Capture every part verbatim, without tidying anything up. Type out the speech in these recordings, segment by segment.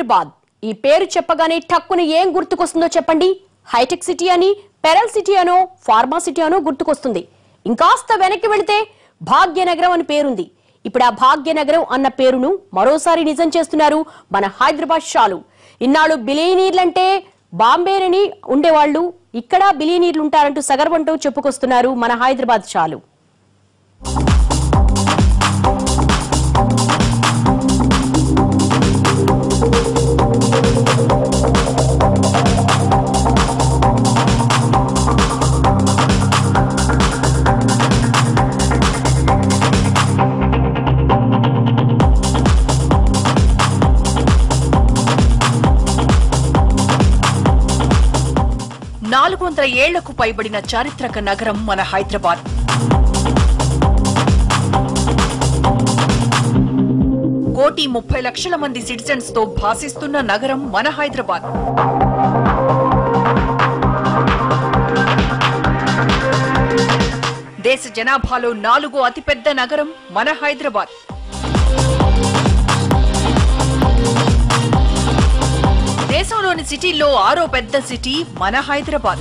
హైదరాబాద్ ఈ పేరు చెప్పగానే టక్కున ఏం గుర్తుకొస్తుందో చెప్పండి. హైటెక్ సిటీ అని, పెరల్ సిటీ అనో, ఫార్మా సిటీ అనో గుర్తుకొస్తుంది. ఇంకాస్త వెనక్కి వెళితే భాగ్యనగరం అని పేరుంది. ఇప్పుడు ఆ భాగ్యనగరం అన్న పేరును మరోసారి నిజం చేస్తున్నారు మన హైదరాబాద్ షాలు. ఇన్నాళ్ళు బిలియనీర్లంటే బాంబేనని ఉండేవాళ్లు, ఇక్కడ బిలియనీర్లు ఉంటారంటూ సగర్వంటూ చెప్పుకొస్తున్నారు మన హైదరాబాద్ షాలు. నాలుగు వందల ఏళ్లకు పైబడిన చారిత్రక నగరం మన హైదరాబాద్. కోటి ముప్పై లక్షల మంది సిటిజన్స్ తో భాసిస్తున్న నగరం మన హైదరాబాద్. దేశ జనాభాలో నాలుగో అతిపెద్ద నగరం మన హైదరాబాద్. దేశంలోని సిటీల్లో ఆరో పెద్ద సిటీ మన హైదరాబాద్.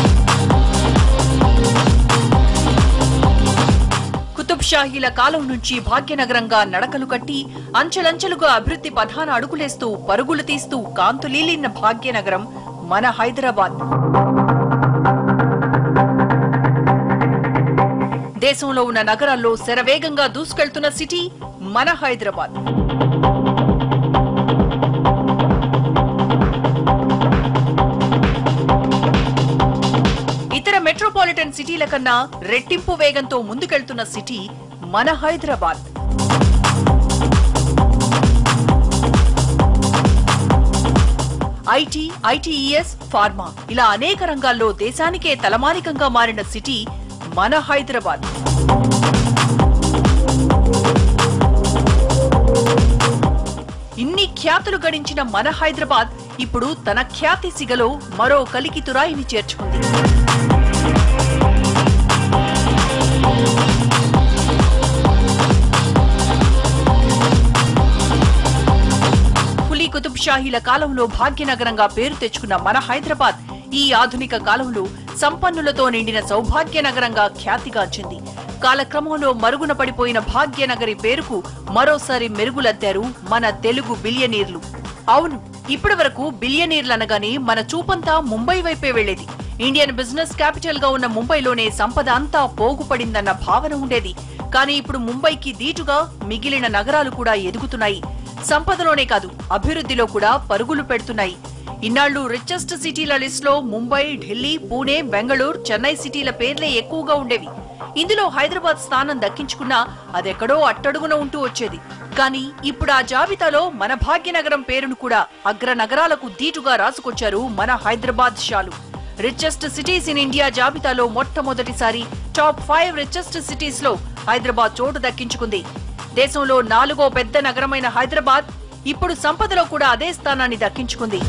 కుతుబ్ షాహీల కాలం నుంచి భాగ్యనగరంగా నడకలు కట్టి అంచెలంచెలుగా అభివృద్ధి పథాన అడుగులేస్తూ పరుగులు తీస్తూ కాంతులీలిన భాగ్యనగరం మన హైదరాబాద్. దేశంలో ఉన్న నగరాల్లో శరవేగంగా దూసుకెళ్తున్న సిటీ మన హైదరాబాద్. ఇతర మెట్రోపాలిటన్ సిటీల కన్నా రెట్టింపు వేగంతో ముందుకెళ్తున్న సిటీ మన హైదరాబాద్. ఐటీ, ఐటీఈఎస్, ఫార్మా ఇలా అనేక రంగాల్లో దేశానికే తలమానికంగా మారిన సిటీ మన హైదరాబాద్. ఇన్ని ఖ్యాతులు గడించిన మన హైదరాబాద్ ఇప్పుడు తన ఖ్యాతి సిగలో మరో కలికితురాయిని చేర్చుకుంది. కులీ కుతుబ్ షాహీల కాలంలో భాగ్యనగరంగా పేరు తెచ్చుకున్న మన హైదరాబాద్ ఈ ఆధునిక కాలంలో సంపన్నులతో నిండిన సౌభాగ్య నగరంగా ఖ్యాతిగాంచింది. కాలక్రమంలో మరుగున పడిపోయిన భాగ్యనగరి పేరుకు మరోసారి మెరుగులద్దారు మన తెలుగు బిలియనీర్లు. అవును, ఇప్పటి వరకు బిలియనీర్లనగానే మన చూపంతా ముంబై వైపే వెళ్లేది. ఇండియన్ బిజినెస్ క్యాపిటల్ గా ఉన్న ముంబైలోనే సంపద అంతా పోగుపడిందన్న భావన ఉండేది. కానీ ఇప్పుడు ముంబైకి దీటుగా మిగిలిన నగరాలు కూడా ఎదుగుతున్నాయి. సంపదలోనే కాదు, అభివృద్ధిలో కూడా పరుగులు పెడుతున్నాయి. ఇన్నాళ్లు రిచెస్ట్ సిటీల లిస్ట్ లో ముంబై, ఢిల్లీ, పూణే, బెంగళూరు, చెన్నై సిటీల పేర్లే ఎక్కువగా ఉండేవి. ఇందులో హైదరాబాద్ స్థానం దక్కించుకున్నా అదెక్కడో అట్టడుగున ఉంటూ వచ్చేది. కానీ ఇప్పుడు ఆ జాబితాలో మన భాగ్యనగరం పేరును కూడా అగ్ర నగరాలకు దీటుగా రాసుకొచ్చారు మన హైదరాబాద్ షాలు. రిచెస్ట్ సిటీస్ ఇన్ ఇండియా జాబితాలో మొట్టమొదటిసారి టాప్ ఫైవ్ రిచెస్ట్ సిటీస్ లో హైదరాబాద్ చోటు దక్కించుకుంది. దేశంలో నాలుగో పెద్ద నగరమైన హైదరాబాద్ ఇప్పుడు సంపదలో కూడా అదే స్థానాన్ని దక్కించుకుంది.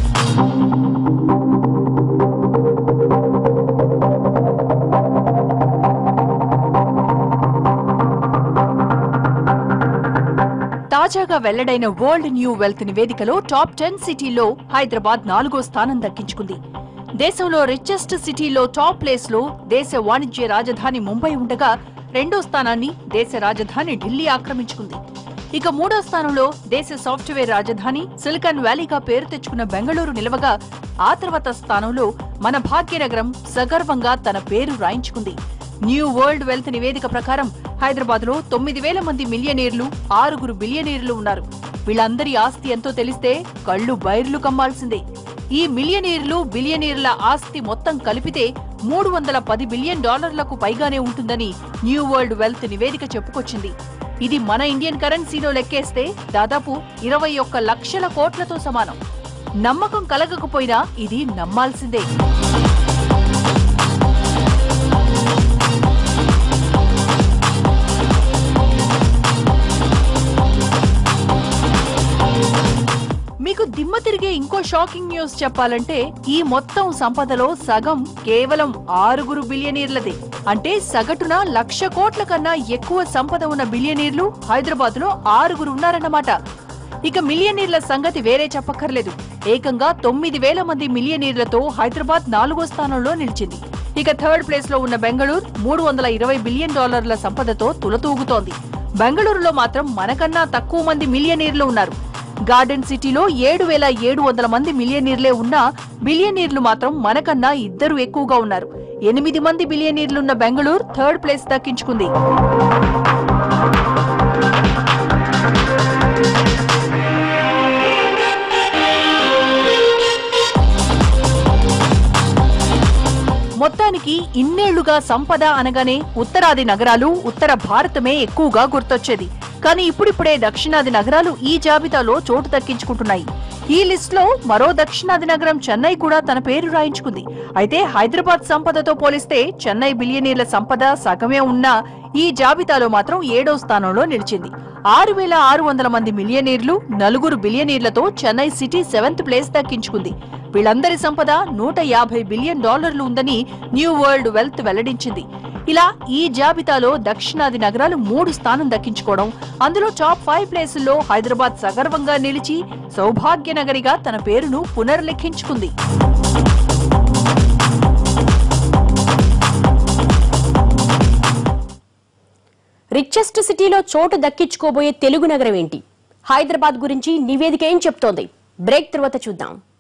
తాజాగా వెల్లడైన వరల్డ్ న్యూ వెల్త్ నివేదికలో టాప్ టెన్ సిటీల్లో హైదరాబాద్ నాలుగో స్థానం దక్కించుకుంది. దేశంలో రిచెస్ట్ సిటీలో టాప్ ప్లేస్ లో దేశ వాణిజ్య రాజధాని ముంబై ఉండగా రెండో స్థానాన్ని దేశ రాజధాని ఢిల్లీ ఆక్రమించుకుంది. ఇక మూడో స్థానంలో దేశ సాఫ్ట్వేర్ రాజధాని సిలికాన్ వ్యాలీగా పేరు తెచ్చుకున్న బెంగళూరు నిలవగా ఆ తర్వాత స్థానంలో మన భాగ్యనగరం సగర్వంగా తన పేరు రాయించుకుంది. న్యూ వరల్డ్ వెల్త్ నివేదిక ప్రకారం హైదరాబాద్ లో తొమ్మిది వేల మంది మిలియనీర్లు, ఆరుగురు బిలియనీర్లు ఉన్నారు. వీళ్ళందరి ఆస్తి ఎంతో తెలిస్తే కళ్లు బైర్లు కమ్మాల్సిందే. ఈ మిలియనీర్లు, బిలియనీర్ల ఆస్తి మొత్తం కలిపితే మూడు వందల పది బిలియన్ డాలర్లకు పైగానే ఉంటుందని న్యూ వరల్డ్ వెల్త్ నివేదిక చెప్పుకొచ్చింది. ఇది మన ఇండియన్ కరెన్సీలో లెక్కేస్తే దాదాపు ఇరవై ఒక్క లక్షల కోట్లతో సమానం. నమ్మకం కలగకపోయినా ఇది నమ్మాల్సిందే. మీకు దిమ్మ తిరిగే ఇంకో షాకింగ్ న్యూస్ చెప్పాలంటే ఈ మొత్తం సంపదలో సగం కేవలం ఆరుగురు బిలియనీర్లదే. అంటే సగటున లక్ష కోట్ల కన్నా ఎక్కువ సంపద ఉన్న బిలియనీర్లు హైదరాబాద్ లో ఆరుగురు ఉన్నారన్నమాట. ఇక మిలియనీర్ల సంగతి వేరే చెప్పక్కర్లేదు. ఏకంగా తొమ్మిది వేల మంది మిలియనీర్లతో హైదరాబాద్ నాలుగో స్థానంలో నిలిచింది. ఇక థర్డ్ ప్లేస్ లో ఉన్న బెంగళూరు మూడు వందల ఇరవై బిలియన్ డాలర్ల సంపదతో తులతూగుతోంది. బెంగళూరులో మాత్రం మనకన్నా తక్కువ మంది మిలియనీర్లు ఉన్నారు. గార్డెన్ సిటీలో ఏడు వేల ఏడు వందల మంది మిలియనీర్లే ఉన్నా బిలియనీర్లు మాత్రం మనకన్నా ఇద్దరు ఎక్కువగా ఉన్నారు. ఎనిమిది మంది బిలియనీర్లున్న బెంగళూరు థర్డ్ ప్లేస్ దక్కించుకుంది. మొత్తానికి ఇన్నేళ్లుగా సంపద అనగానే ఉత్తరాది నగరాలు, ఉత్తర భారతమే ఎక్కువగా గుర్తొచ్చేది. కానీ ఇప్పుడిప్పుడే దక్షిణాది నగరాలు ఈ జాబితాలో చోటు దక్కించుకుంటున్నాయి. ఈ లిస్ట్ లో మరో దక్షిణాది నగరం చెన్నై కూడా తన పేరు రాయించుకుంది. అయితే హైదరాబాద్ సంపదతో పోలిస్తే చెన్నై బిలియనీర్ల సంపద సగమే ఉన్నా ఈ జాబితాలో మాత్రం ఏడో స్థానంలో నిలిచింది. ఆరు వేల ఆరు వందల మంది మిలియనీర్లు, నలుగురు బిలియనీర్లతో చెన్నై సిటీ సెవెంత్ ప్లేస్ దక్కించుకుంది. వీళ్ళందరి సంపద నూట యాభై బిలియన్ డాలర్లు ఉందని న్యూ వరల్డ్ వెల్త్ వెల్లడించింది. ఇలా ఈ జాబితాలో దక్షిణాది నగరాలు మూడు స్థానం దక్కించుకోవడం, అందులో టాప్ ఫైవ్ ప్లేసుల్లో హైదరాబాద్ సగర్వంగా నిలిచి సౌభాగ్య నగరిగా తన పేరును పునర్లిఖించుకుంది. రిచెస్ట్ సిటీలో చోటు దక్కించుకోబోయే తెలుగు నగరం ఏంటి? హైదరాబాద్ గురించి నివేదిక ఏం చెప్తోంది? బ్రేక్ తర్వాత చూద్దాం.